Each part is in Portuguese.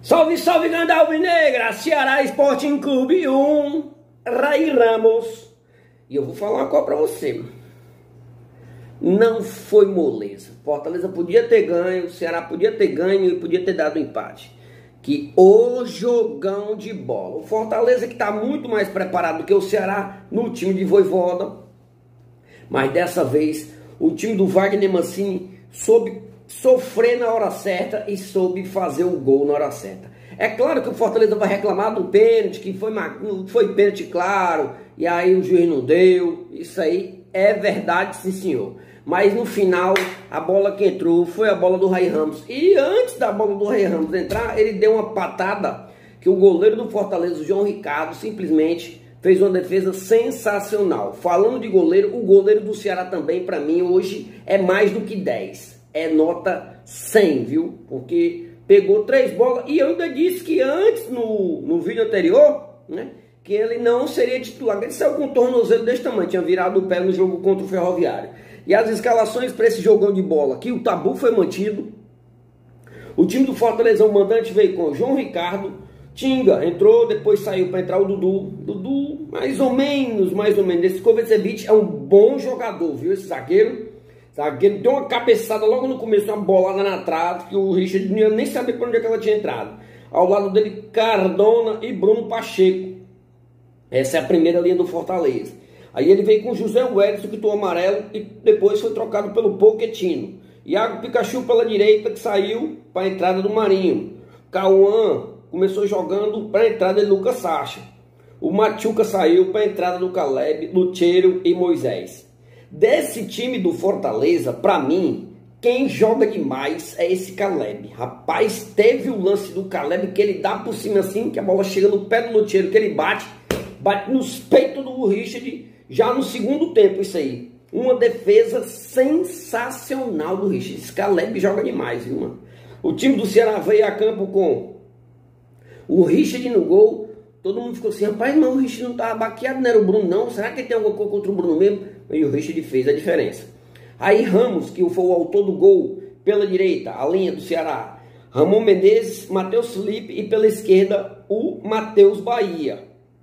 Salve, salve, grande alvinegra, Ceará Sporting Clube 1, Ray Ramos. E eu vou falar uma coisa pra você. Não foi moleza. Fortaleza podia ter ganho, o Ceará podia ter ganho e podia ter dado um empate. Que o jogão de bola. O Fortaleza que está muito mais preparado do que o Ceará no time de Vojvoda. Mas dessa vez o time do Wagner Mancini soube sofrer na hora certa e soube fazer o gol na hora certa. É claro que o Fortaleza vai reclamar do pênalti, que foi pênalti claro, e aí o juiz não deu. Isso aí é verdade, sim senhor. Mas no final, a bola que entrou foi a bola do Ray Ramos. E antes da bola do Ray Ramos entrar, ele deu uma patada que o goleiro do Fortaleza, o João Ricardo, simplesmente fez uma defesa sensacional. Falando de goleiro, o goleiro do Ceará também, para mim, hoje é mais do que 10. É nota 100, viu? Porque pegou 3 bolas. E eu ainda disse que antes, no vídeo anterior, né, que ele não seria titular. Ele saiu com um tornozelo desse tamanho, tinha virado o pé no jogo contra o Ferroviário. E as escalações para esse jogão de bola aqui, o tabu foi mantido. O time do Fortaleza, o mandante, veio com o João Ricardo. Tinga entrou, depois saiu para entrar o Dudu. Dudu, mais ou menos. Esse Kovacevic é um bom jogador, viu? Esse zagueiro deu uma cabeçada logo no começo, uma bolada na trave, que o Richard não ia nem saber para onde é que ela tinha entrado. Ao lado dele, Cardona e Bruno Pacheco. Essa é a primeira linha do Fortaleza. Aí ele veio com o José Wellington, que tomou amarelo, e depois foi trocado pelo Pochettino. Iago Pikachu pela direita, que saiu para a entrada do Marinho. Cauã começou jogando para a entrada de Lucas Sacha. O Machuca saiu para a entrada do Caleb, Lucheiro e Moisés. Desse time do Fortaleza, para mim, quem joga demais é esse Caleb. Rapaz, teve o lance do Caleb que ele dá por cima assim, que a bola chega no pé do Lucheiro, que ele bate nos peitos do Richard, já no segundo tempo, isso aí. Uma defesa sensacional do Richard. Esse Caleb joga demais, viu, mano? O time do Ceará veio a campo com o Richard no gol. Todo mundo ficou assim, rapaz, não, o Richard não estava baqueado, não era o Bruno não. Será que ele tem alguma coisa contra o Bruno mesmo? E o Richard fez a diferença. Aí Ramos, que foi o autor do gol, pela direita, a linha do Ceará. Ramon Menezes, Matheus Felipe e pela esquerda o Matheus Bahia.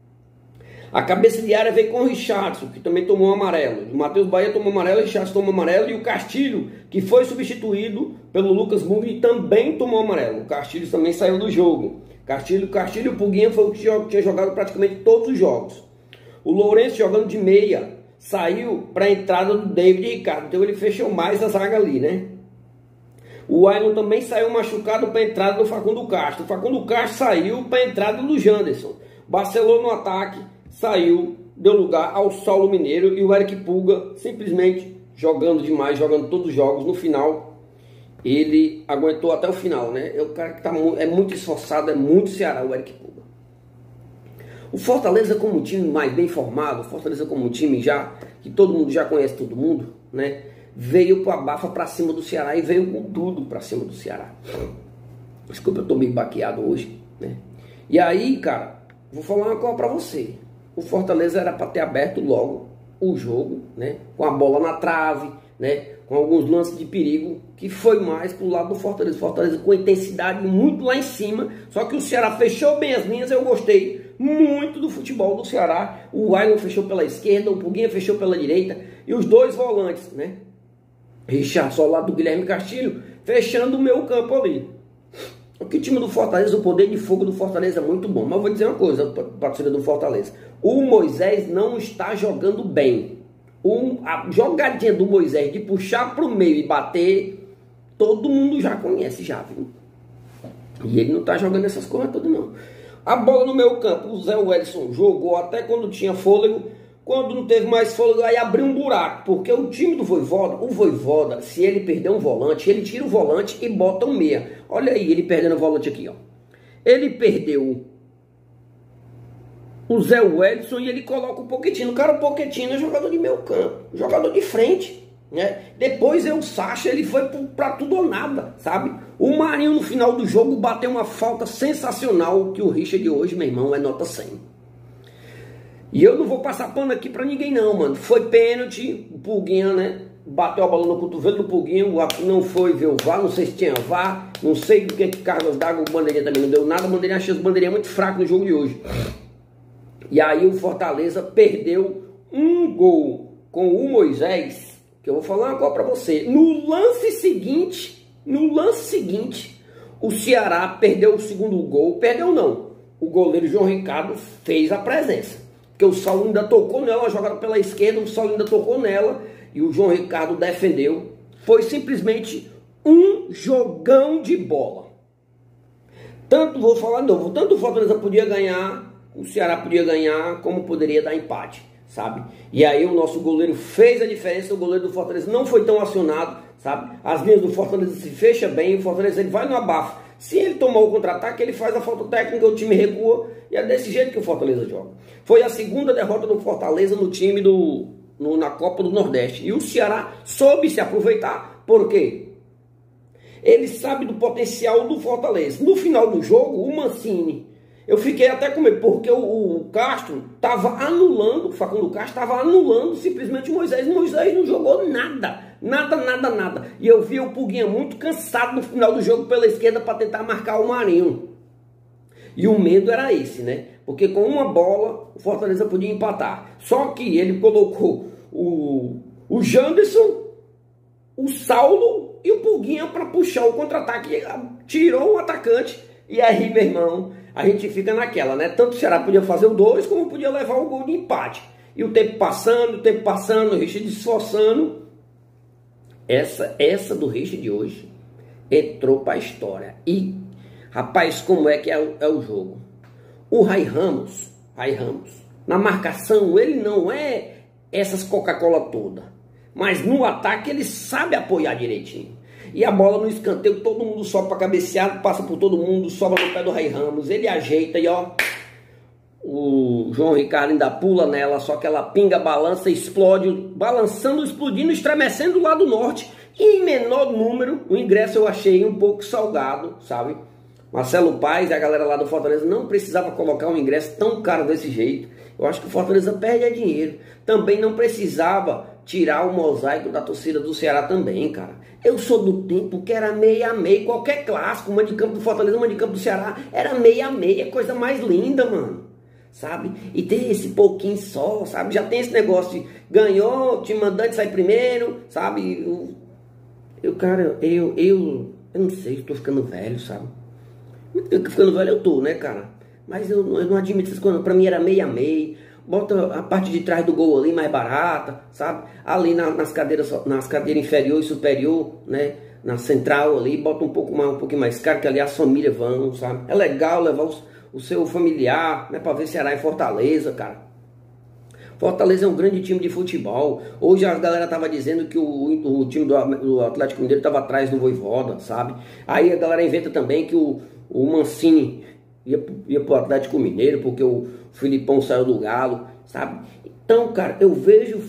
A cabeça de área veio com o Richardson, que também tomou amarelo. O Matheus Bahia tomou amarelo, o Richardson tomou amarelo. E o Castilho, que foi substituído pelo Lucas Mugni, também tomou amarelo. O Castilho também saiu do jogo. Castilho e o Puguinha foi o que tinha jogado praticamente todos os jogos. O Lourenço jogando de meia saiu para a entrada do David Ricardo. Então ele fechou mais a zaga ali, né? O Ailon também saiu machucado para a entrada do Facundo Castro. O Facundo Castro saiu para a entrada do Janderson. Barcelona no ataque saiu, deu lugar ao Saulo Mineiro. E o Eric Puga simplesmente jogando demais, jogando todos os jogos. No final ele aguentou até o final, né? É o cara que é muito esforçado, é muito Ceará, o Eric Puga. O Fortaleza como um time mais bem formado, o Fortaleza como um time já que todo mundo já conhece todo mundo, né? Veio com a bafa pra cima do Ceará e veio com tudo pra cima do Ceará. Desculpa, eu tô meio baqueado hoje, né? E aí, cara, vou falar uma coisa pra você. O Fortaleza era pra ter aberto logo o jogo, né? Com a bola na trave, né? Com alguns lances de perigo, que foi mais pro lado do Fortaleza. Fortaleza com intensidade muito lá em cima, só que o Ceará fechou bem as linhas. Eu gostei muito do futebol do Ceará. O Ailon fechou pela esquerda, o Puguinha fechou pela direita, e os dois volantes, né? Richardson ao lado do Guilherme Castilho, fechando o meio campo ali. O time do Fortaleza, o poder de fogo do Fortaleza é muito bom. Mas eu vou dizer uma coisa para a torcida do Fortaleza. O Moisés não está jogando bem. A jogadinha do Moisés de puxar para o meio e bater, todo mundo já conhece, já, viu? E ele não está jogando essas coisas todas, não. A bola no meio campo, o Zé Wellington jogou até quando tinha fôlego. Quando não teve mais fôlego, aí abriu um buraco. Porque o time do Vojvoda, se ele perder um volante, ele tira o volante e bota um meia. Olha aí, ele perdendo o volante aqui, ó. Ele perdeu o Zé Wellington e ele coloca o Pochettino. Cara, o Pochettino é jogador de meio campo, jogador de frente, né? Depois o Sacha, ele foi pra tudo ou nada, sabe? O Marinho no final do jogo bateu uma falta sensacional, que o Richard hoje, meu irmão, é nota 100. E eu não vou passar pano aqui pra ninguém não, mano. Foi pênalti, o Puguinha, né? bateu a bola no cotovelo do Pulguinho, não foi ver o VAR, não sei se tinha VAR, não sei do que Carlos d'Água, o Bandeirinha também não deu nada, o Bandeirinha achou o Bandeirinha muito fraco no jogo de hoje. E aí o Fortaleza perdeu um gol com o Moisés, que eu vou falar uma coisa pra você. No lance seguinte, o Ceará perdeu o segundo gol, perdeu não, o goleiro João Ricardo fez a presença, porque o Saulo ainda tocou nela, uma jogada pela esquerda, o Saulo ainda tocou nela, e o João Ricardo defendeu. Foi simplesmente um jogão de bola. Vou falar de novo, tanto o Fortaleza podia ganhar, o Ceará podia ganhar, como poderia dar empate, sabe? E aí o nosso goleiro fez a diferença, o goleiro do Fortaleza não foi tão acionado, sabe? As linhas do Fortaleza se fecham bem, o Fortaleza ele vai no abafo. Se ele tomar o contra-ataque, ele faz a falta técnica, o time recua, e é desse jeito que o Fortaleza joga. Foi a segunda derrota do Fortaleza no time na Copa do Nordeste. E o Ceará soube se aproveitar, por quê? Ele sabe do potencial do Fortaleza. No final do jogo, o Mancini, eu fiquei até com medo, porque o Castro estava anulando, o Facundo Castro estava anulando simplesmente o Moisés. O Moisés não jogou nada. E eu vi o Pulguinha muito cansado no final do jogo pela esquerda para tentar marcar o Marinho. E o medo era esse, né? Porque com uma bola o Fortaleza podia empatar. Só que ele colocou o Janderson, o Saulo e o Pulguinha para puxar o contra-ataque. Tirou o atacante. E aí, meu irmão, a gente fica naquela, né? Tanto o Ceará podia fazer o 2, como podia levar o gol de empate. E o tempo passando, o Richard esforçando. Essa do Richard de hoje entrou para a história. E, rapaz, como é que é o jogo? O Ray Ramos, na marcação, ele não é essas Coca-Cola toda. Mas no ataque ele sabe apoiar direitinho. E a bola no escanteio, todo mundo sobe para cabecear, passa por todo mundo, sobra no pé do Ray Ramos. Ele ajeita e ó, o João Ricardo ainda pula nela, só que ela pinga, balança, explode, balançando, explodindo, estremecendo lá do norte. E em menor número, o ingresso eu achei um pouco salgado, sabe? Marcelo Paes e a galera lá do Fortaleza não precisava colocar um ingresso tão caro desse jeito. Eu acho que o Fortaleza perde dinheiro. Também não precisava tirar o mosaico da torcida do Ceará também, cara. Eu sou do tempo que era meio a meio, qualquer clássico, uma de campo do Fortaleza, uma de campo do Ceará, era meio a meio, coisa mais linda, mano. Sabe? E tem esse pouquinho só, sabe? Já tem esse negócio de ganhou, time mandante sai primeiro, sabe? Cara, eu não sei, eu tô ficando velho, sabe? Ficando velho eu tô, né, cara? Mas eu não admito essas coisas. Pra mim era meio a meio. Bota a parte de trás do gol ali mais barata, sabe? Ali nas cadeiras inferior e superior, né? Na central ali, bota um pouquinho mais caro, que ali as famílias vão, sabe? É legal levar o seu familiar, né? Pra ver Ceará em Fortaleza, cara. Fortaleza é um grande time de futebol. Hoje a galera tava dizendo que o time do Atlético Mineiro tava atrás do Vojvoda, sabe? Aí a galera inventa também que o Mancini ia pro Atlético Mineiro porque o Filipão saiu do Galo, sabe? Então, cara, eu vejo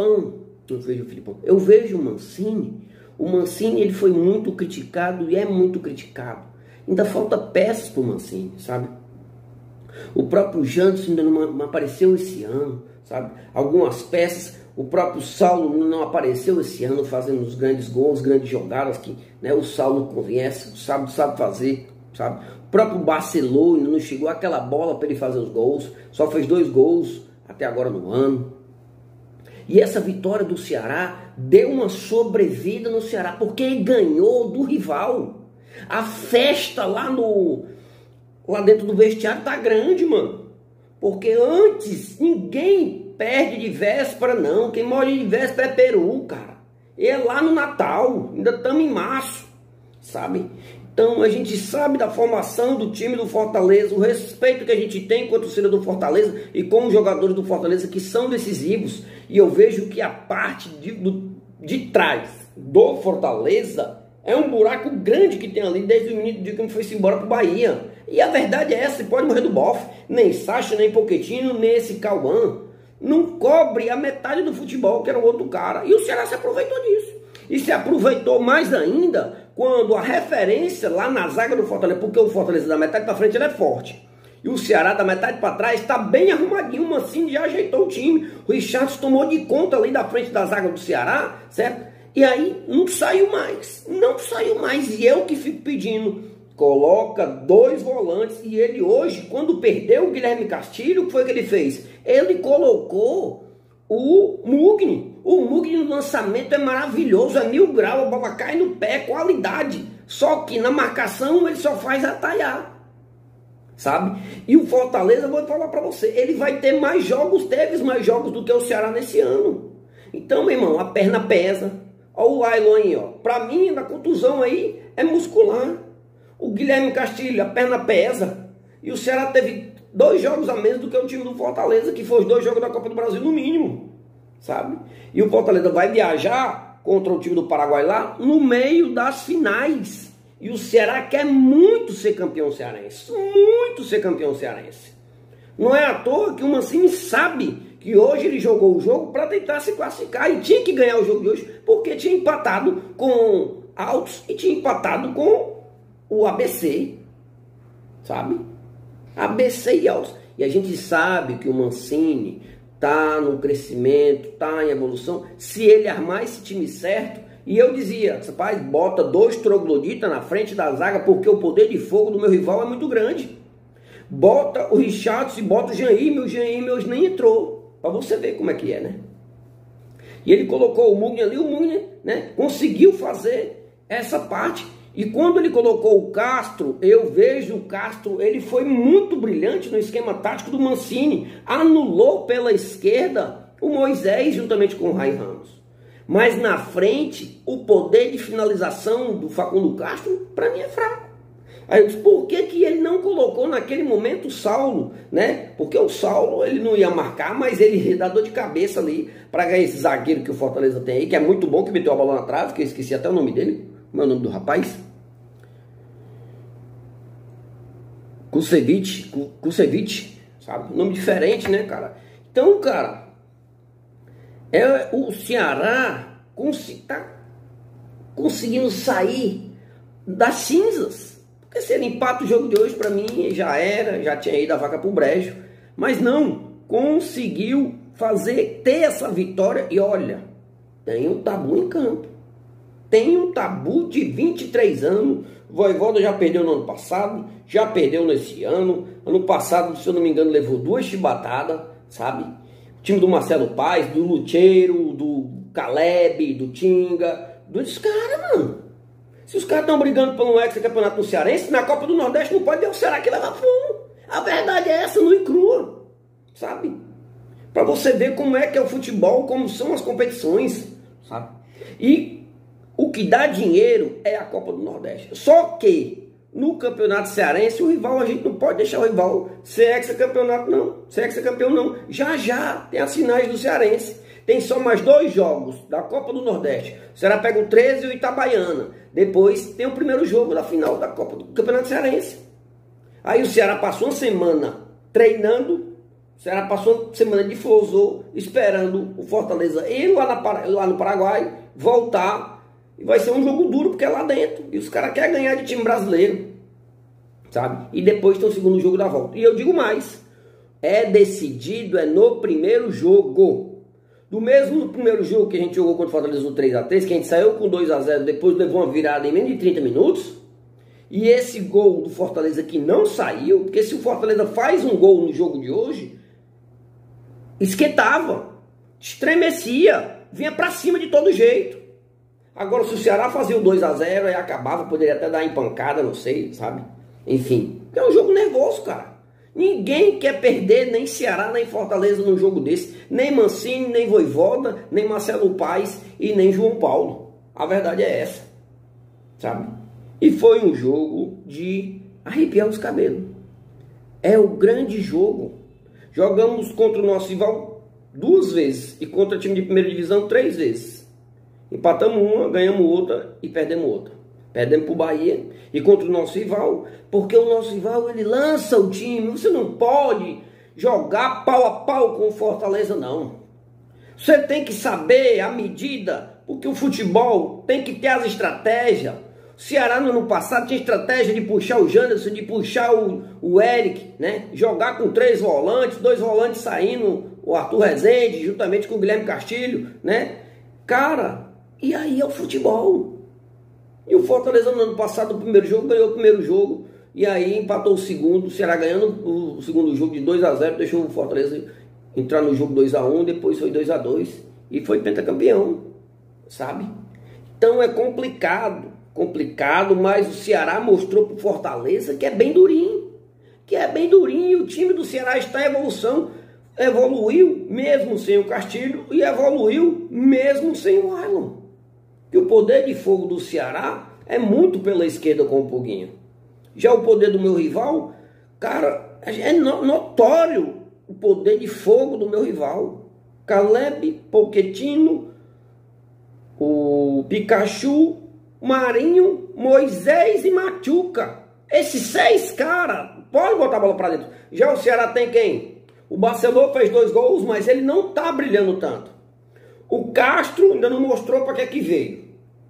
o Mancini. O Mancini, ele foi muito criticado e é muito criticado. Ainda falta peças pro Mancini, sabe? O próprio Janderson ainda não apareceu esse ano, sabe? Algumas peças, o próprio Saulo não apareceu esse ano fazendo os grandes gols, grandes jogadas que, né, o Saulo conhece, sabe fazer, sabe? O próprio Barcelona não chegou àquela bola para ele fazer os gols, só fez 2 gols até agora no ano. E essa vitória do Ceará deu uma sobrevida no Ceará, porque ele ganhou do rival. A festa lá dentro do vestiário tá grande, mano. Porque antes ninguém perde de véspera, não. Quem morre de véspera é Peru, cara. E é lá no Natal, ainda estamos em março, sabe? Então a gente sabe da formação do time do Fortaleza, o respeito que a gente tem com a torcida do Fortaleza e com os jogadores do Fortaleza que são decisivos. E eu vejo que a parte de trás do Fortaleza é um buraco grande que tem ali desde o início de que foi embora pro Bahia. E a verdade é essa, pode morrer do bofe. Nem Sacha, nem Pochettino, nem esse Cauã não cobre a metade do futebol que era o outro cara. E o Ceará se aproveitou disso. E se aproveitou mais ainda quando a referência lá na zaga do Fortaleza, porque o Fortaleza da metade para frente ele é forte. E o Ceará da metade para trás está bem arrumadinho. O Mancini já ajeitou o time. O Richardson tomou de conta ali da frente da zaga do Ceará, certo? E aí não saiu mais. Não saiu mais. E eu que fico pedindo. Coloca 2 volantes. E ele hoje, quando perdeu o Guilherme Castilho, o que foi que ele fez? Ele colocou o Mugni. O Mugni no lançamento é maravilhoso. É 1000 graus. A bola cai no pé. Qualidade. Só que na marcação ele só faz atalhar. Sabe? E o Fortaleza, vou falar para você, ele vai ter mais jogos, teve mais jogos do que o Ceará nesse ano. Então, meu irmão, a perna pesa. Olha o Ailon aí, ó. Para mim, na contusão aí, é muscular. O Guilherme Castilho, a perna pesa. E o Ceará teve 2 jogos a menos do que o time do Fortaleza, que foi os 2 jogos da Copa do Brasil no mínimo. Sabe? E o Fortaleza vai viajar contra o time do Paraguai lá no meio das finais. E o Ceará quer muito ser campeão cearense. Muito ser campeão cearense. Não é à toa que o Mancini sabe que hoje ele jogou o jogo para tentar se classificar. E tinha que ganhar o jogo de hoje porque tinha empatado com Altos e tinha empatado com o ABC. Sabe? ABC e Altos. E a gente sabe que o Mancini está no crescimento, está em evolução. Se ele armar esse time certo... E eu dizia, rapaz, bota 2 trogloditas na frente da zaga, porque o poder de fogo do meu rival é muito grande. Bota o Richardson e bota o Jaime hoje nem entrou. Pra você ver como é que é, né? E ele colocou o Mugni ali, o Mugni, né, conseguiu fazer essa parte. E quando ele colocou o Castro, eu vejo o Castro, ele foi muito brilhante no esquema tático do Mancini. Anulou pela esquerda o Moisés juntamente com o Rai Ramos. Mas na frente, o poder de finalização do Facundo Castro, para mim, é fraco. Aí eu disse, por que ele não colocou naquele momento o Saulo, né? Porque o Saulo, ele não ia marcar, mas ele dá dor de cabeça ali para ganhar esse zagueiro que o Fortaleza tem aí, que é muito bom, que meteu a bola na trave, que eu esqueci até o nome dele. Como é o nome do rapaz? Kusevich, sabe? Nome diferente, né, cara? Então, cara... o Ceará está conseguindo sair das cinzas. Porque se ele empata o jogo de hoje, para mim, já era, já tinha ido a vaca pro brejo. Mas não, conseguiu ter essa vitória. E olha, tem um tabu em campo. Tem um tabu de 23 anos. O Vojvoda já perdeu no ano passado, já perdeu nesse ano. Ano passado, se eu não me engano, levou 2 chibatadas, sabe? Time do Marcelo Paes, do Lucheiro, do Caleb, do Tinga, dos caras, mano. Se os caras estão brigando por um ex-campeonato no Cearense, na Copa do Nordeste não pode ver o Ceará que leva fumo. A verdade é essa, nua e crua, sabe? Pra você ver como é que é o futebol, como são as competições, sabe? E o que dá dinheiro é a Copa do Nordeste. Só que no campeonato cearense, o rival, a gente não pode deixar o rival ser ex-campeonato, não. Ser ex-campeão, não. Já tem as finais do cearense. Tem só mais 2 jogos da Copa do Nordeste. O Ceará pega o 13 e o Itabaiana. Depois tem o primeiro jogo da final da Copa do Campeonato Cearense. Aí o Ceará passou uma semana treinando. O Ceará passou uma semana de forrozô, esperando o Fortaleza ir lá no Paraguai, voltar. E vai ser um jogo duro, porque é lá dentro. E os caras querem ganhar de time brasileiro, sabe? E depois tem o segundo jogo da volta. E eu digo mais. É decidido, é no primeiro jogo. Do mesmo primeiro jogo que a gente jogou contra o Fortaleza no 3x3, que a gente saiu com 2x0, depois levou uma virada em menos de 30 minutos. E esse gol do Fortaleza que não saiu, porque se o Fortaleza faz um gol no jogo de hoje, esquentava, estremecia, vinha pra cima de todo jeito. Agora, se o Ceará fazia o 2x0, aí acabava, poderia até dar uma empancada, não sei, sabe? Enfim, é um jogo nervoso, cara. Ninguém quer perder, nem Ceará, nem Fortaleza num jogo desse. Nem Mancini, nem Vojvoda, nem Marcelo Paes e nem João Paulo. A verdade é essa, sabe? E foi um jogo de arrepiar os cabelos. É o grande jogo. Jogamos contra o nosso rival 2 vezes e contra o time de primeira divisão 3 vezes. Empatamos uma, ganhamos outra e perdemos outra. Perdemos para o Bahia e contra o nosso rival, porque o nosso rival, ele lança o time. Você não pode jogar pau a pau com o Fortaleza, não. Você tem que saber a medida, porque o futebol tem que ter as estratégias. O Ceará no ano passado tinha estratégia de puxar o Janderson, de puxar o Eric, né? Jogar com 3 volantes, 2 volantes saindo, o Arthur Rezende, juntamente com o Guilherme Castilho, né? Cara, E aí é o futebol. E o Fortaleza no ano passado, no primeiro jogo, ganhou o primeiro jogo. E aí empatou o segundo. O Ceará ganhando o segundo jogo de 2-0. Deixou o Fortaleza entrar no jogo 2-1. Depois foi 2-2. E foi pentacampeão. Sabe? Então é complicado. Complicado. Mas o Ceará mostrou pro Fortaleza que é bem durinho. Que é bem durinho. O time do Ceará está em evolução. Evoluiu mesmo sem o Castilho. E evoluiu mesmo sem o Ailon. Que o poder de fogo do Ceará é muito pela esquerda com o Puguinha. Já o poder do meu rival, cara, é notório o poder de fogo do meu rival. Caleb, Pochettino, o Pikachu, Marinho, Moisés e Machuca. Esses 6 caras, pode botar a bola pra dentro. Já o Ceará tem quem? O Barcelona fez 2 gols, mas ele não tá brilhando tanto. O Castro ainda não mostrou para que veio.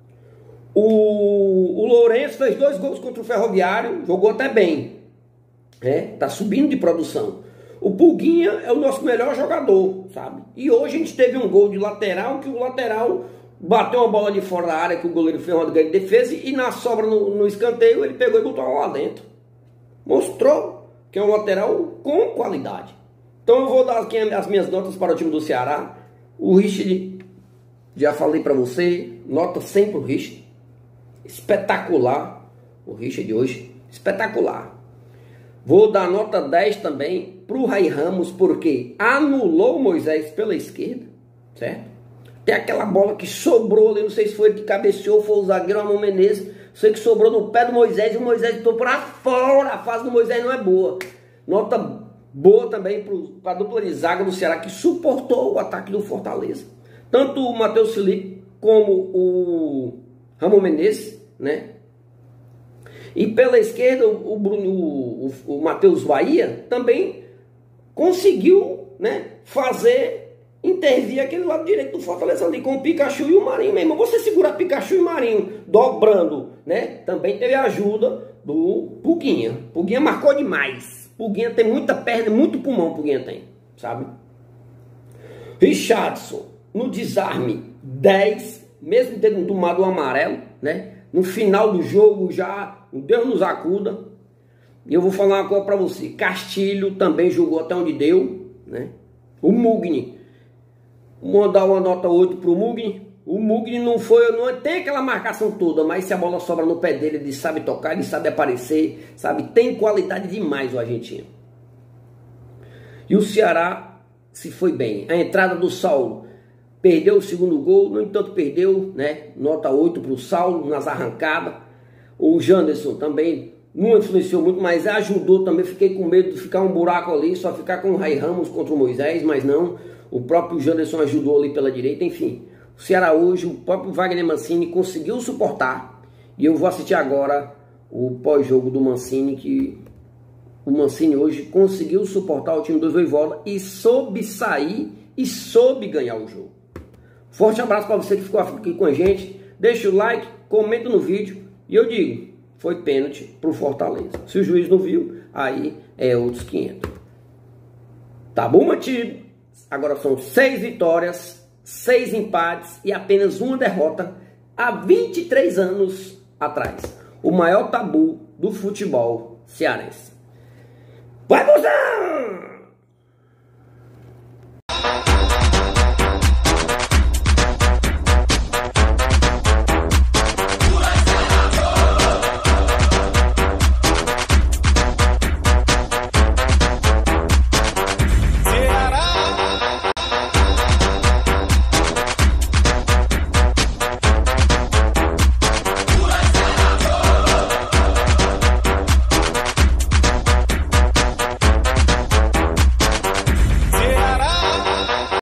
O Lourenço fez 2 gols contra o Ferroviário, jogou até bem. Tá subindo de produção. O Puguinha é o nosso melhor jogador, sabe? E hoje a gente teve um gol de lateral, que o lateral bateu uma bola de fora da área, que o goleiro fez uma grande defesa, e na sobra no escanteio ele pegou e botou lá dentro. Mostrou que é um lateral com qualidade. Então eu vou dar aqui as minhas notas para o time do Ceará. O Richard, já falei para você, nota 100 pro Richard. Espetacular o Richard hoje, espetacular. Vou dar nota 10 também pro Ray Ramos, porque anulou o Moisés pela esquerda, certo? Tem aquela bola que sobrou ali, não sei se foi ele que cabeceou, foi o zagueiro Ramon Menezes, sei que sobrou no pé do Moisés e o Moisés botou para fora. A fase do Moisés não é boa. Nota boa também para a dupla de zaga do Ceará, que suportou o ataque do Fortaleza. Tanto o Matheus Felipe como o Ramon Menezes, né? E pela esquerda, o Matheus Bahia também conseguiu, né, intervir aquele lado direito do Fortaleza ali, com o Pikachu e o Marinho mesmo. Você segurar Pikachu e Marinho dobrando, né? Também teve a ajuda do Puguinha. Puguinha marcou demais. Puguinha tem muita perna, muito pulmão, Puguinha tem, sabe? Richardson, no desarme, 10, mesmo tendo tomado o amarelo, né? No final do jogo já, Deus nos acuda. E eu vou falar uma coisa pra você. Castilho também jogou até onde deu, né? O Mugni, vou dar uma nota 8 pro Mugni. O Mugni não tem aquela marcação toda, mas se a bola sobra no pé dele, ele sabe tocar, ele sabe aparecer, sabe? Tem qualidade demais o argentino. E o Ceará se foi bem. A entrada do Saulo, perdeu o segundo gol, no entanto perdeu, né? Nota 8 pro Saulo nas arrancadas. O Janderson também não influenciou muito, mas ajudou também. Fiquei com medo de ficar um buraco ali, só ficar com o Ray Ramos contra o Moisés, mas não. O próprio Janderson ajudou ali pela direita, enfim. O Ceará hoje, o próprio Wagner Mancini conseguiu suportar. E eu vou assistir agora o pós-jogo do Mancini, que o Mancini hoje conseguiu suportar o time do Voivoda e soube sair e soube ganhar o jogo. Forte abraço para você que ficou aqui com a gente. Deixa o like, comenta no vídeo. E eu digo, foi pênalti pro Fortaleza. Se o juiz não viu, aí é outros 500. Tá bom, Matido? Agora são 6 vitórias, 6 empates e apenas uma derrota há 23 anos atrás. O maior tabu do futebol cearense. Vai, Buzão!